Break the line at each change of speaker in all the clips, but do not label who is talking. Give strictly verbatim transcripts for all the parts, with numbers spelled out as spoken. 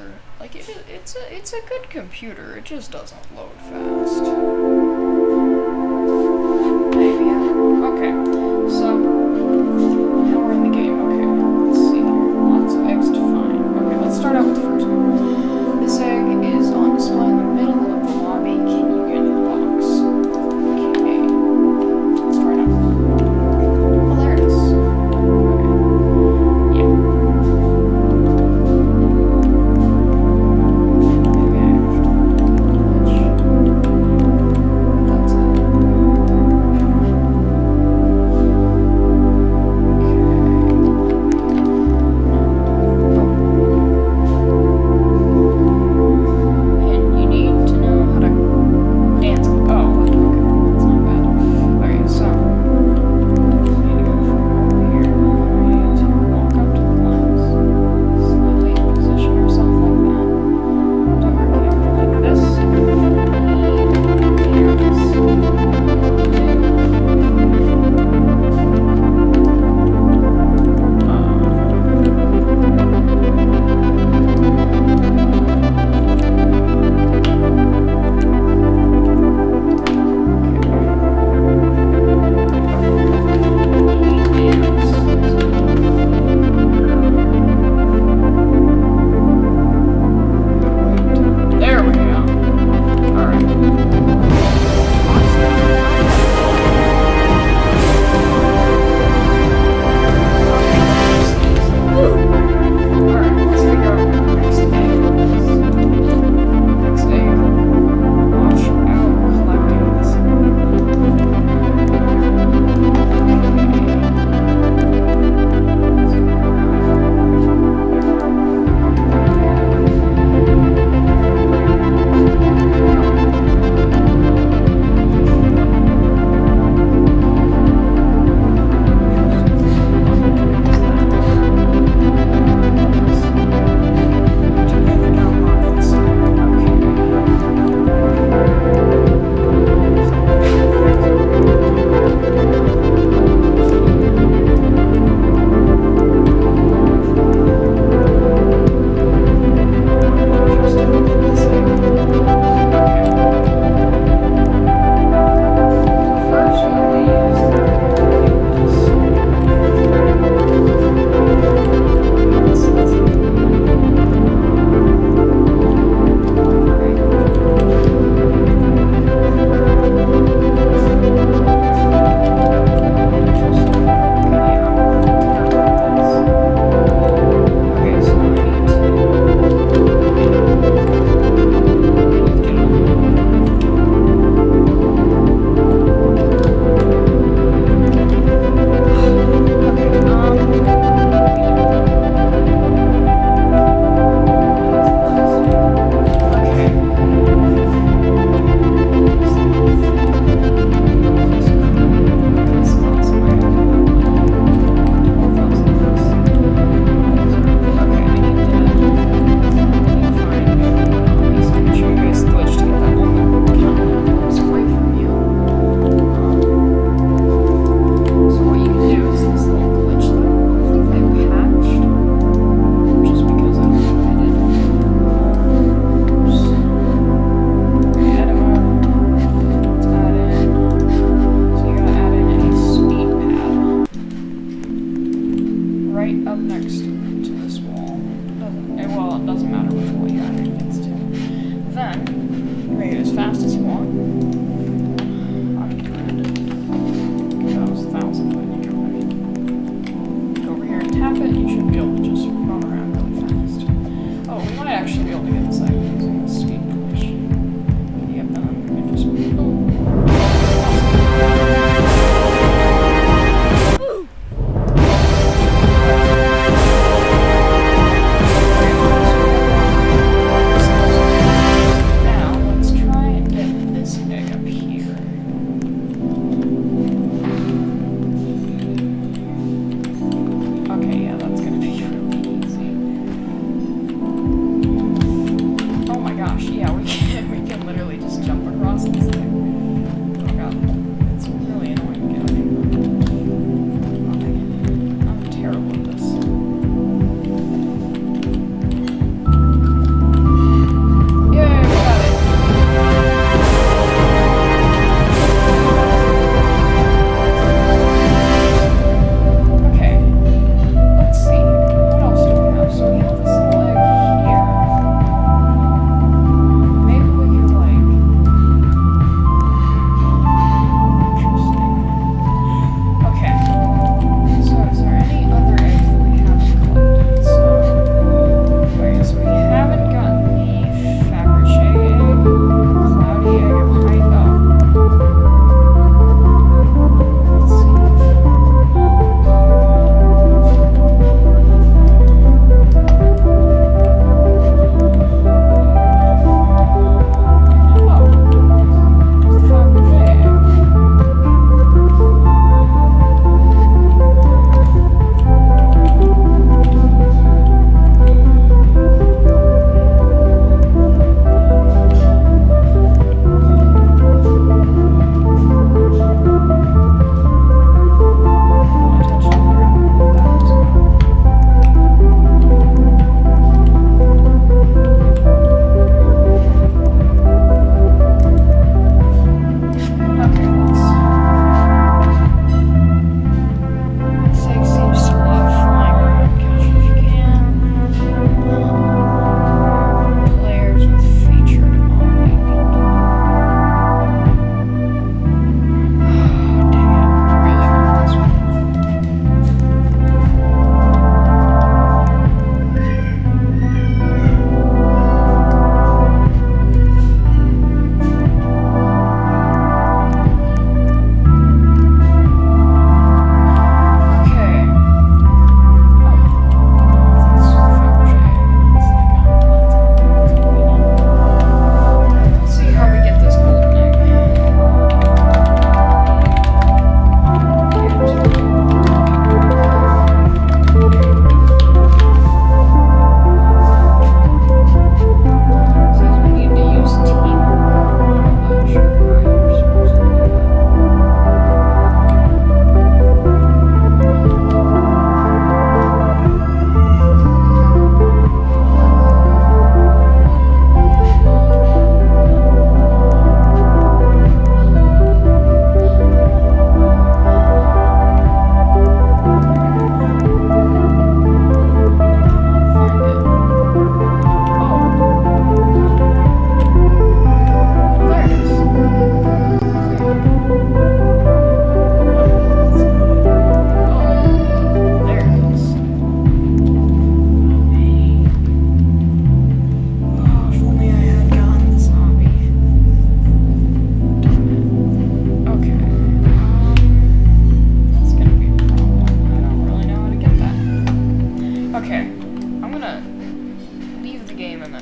computer. Like it, it's a it's a good computer. It just doesn't load fast. Maybe. Yeah. Okay. So now we're in the game. Okay. Let's see here. Lots of eggs to find. Okay. Let's start out with the first one. This egg is on display in the middle of the lobby. Can you get in the box? Okay. Let's try it out. Oh, there it is.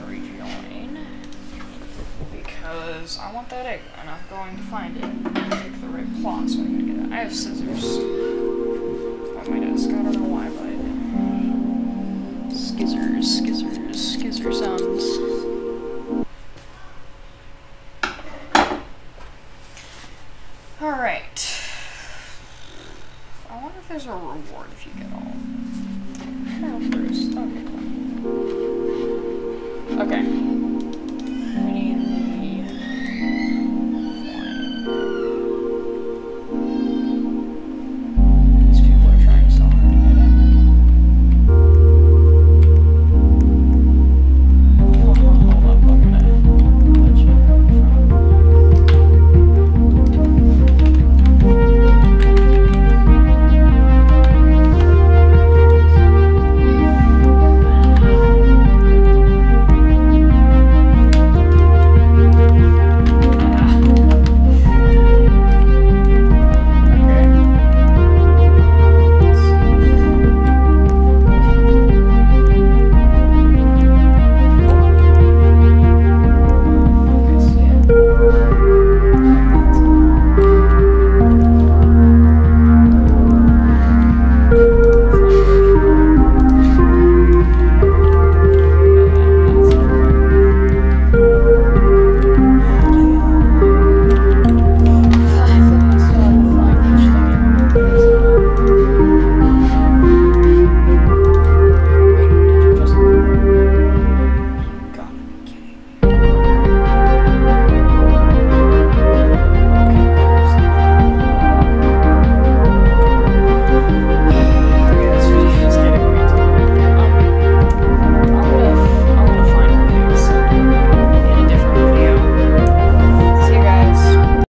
rejoin. Because I want that egg, and I'm going to find it and take the right plot, so I'm gonna get it. I have scissors on my desk. I don't know why, but skizzers, skizzers, skizzer sounds. Alright. I wonder if there's a reward if you get